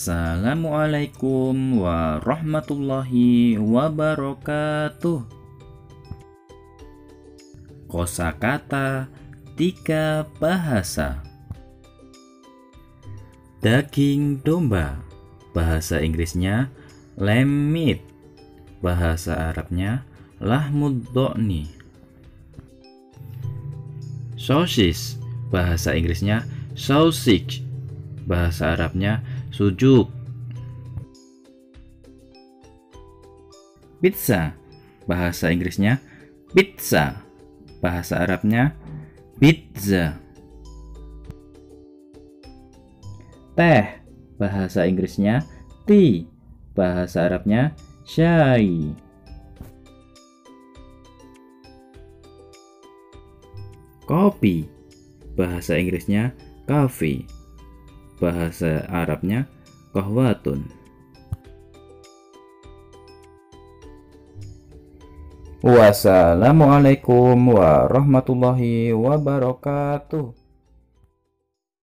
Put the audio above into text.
Assalamualaikum warahmatullahi wabarakatuh. Kosakata 3 bahasa. Daging domba, bahasa Inggrisnya lamb meat, bahasa Arabnya lahmud do'ni. Sosis, bahasa Inggrisnya sausage, bahasa Arabnya sujuk. Pizza, bahasa Inggrisnya pizza, bahasa Arabnya pizza. Teh, bahasa Inggrisnya tea, bahasa Arabnya syai. Kopi, bahasa Inggrisnya coffee, bahasa Arabnya qahwatun. Wassalamualaikum warahmatullahi wabarakatuh.